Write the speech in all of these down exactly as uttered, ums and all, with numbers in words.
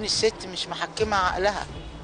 الست مش محكمة عقلها،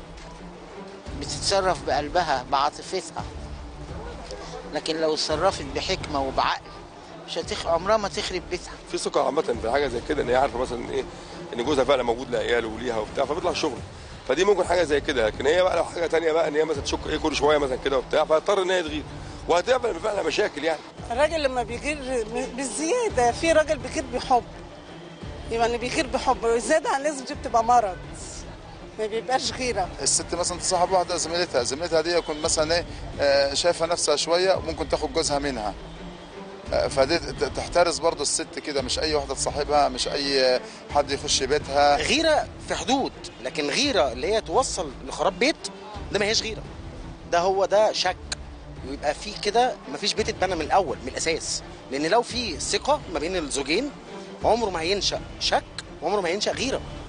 بتتصرف بقلبها بعاطفتها، لكن لو اتصرفت بحكمة وبعقل مش هتخ... عمرها ما تخرب بيتها. في ثقة عامة في حاجة زي كده، ان هي عارفة مثلا ايه ان جوزها فعلا موجود لعياله وليها وبتاع فبيطلع الشغل، فدي ممكن حاجة زي كده. لكن هي بقى لو حاجة تانية بقى ان هي مثلا تشك ايه كل شوية مثلا كده وبتاع فهتضطر ان هي تغير وهتقابل فعلا مشاكل. يعني الراجل لما بيغير بالزيادة، في راجل بيغير بحب، يعني بيغير بحب، والزيادة عن اللازم دي بتبقى مرض، ما بيبقاش غيره. الست مثلا تصاحب واحده زميلتها، زميلتها دي يكون مثلا ايه آه، شايفه نفسها شويه ممكن تاخد جوزها منها، آه، فدي تحترس برضو الست كده، مش اي واحده تصاحبها، مش اي حد يخش بيتها. غيره في حدود، لكن غيره اللي هي توصل لخراب بيت ده ما هيش غيره، ده هو ده شك. ويبقى في كده مفيش بيت اتبنى من الاول من الاساس، لان لو في ثقه ما بين الزوجين عمره ما هينشا شك وعمره ما هينشا غيره.